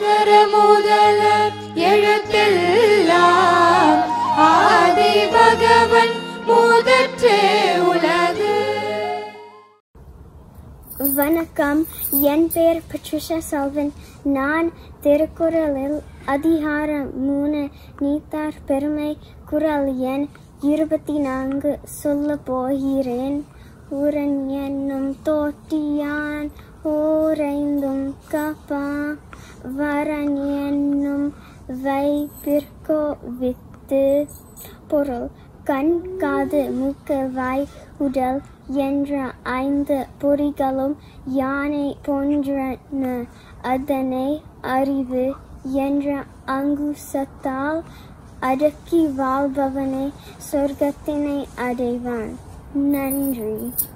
அகர முதல எழுத்தெல்லாம் ஆதி பகவன் முதற்றே உலகு. வணக்கம், என் பெயர் பட்ரிஷா செல்வன். நான் திருக்குறளில் அதிகாரம் 3 நீத்தார் பெருமை குறள் எண் 24 சொல்ல போகிறேன். உரன் என்னும் தோட்டியான் ஓரைந்தும் காப்பா, வரன் என்னும் வைப்பிற்கோ வித்து. பொருள்: கண், காது, மூக்கு, வாய், உடல் என்ற 5 பொறிகளும் யானை போன்றன. அதனை அறிவு என்ற அங்குசத்தால் அடக்கி வாழ்பவனே சொர்க்கத்தினை அடைவான். நன்றி.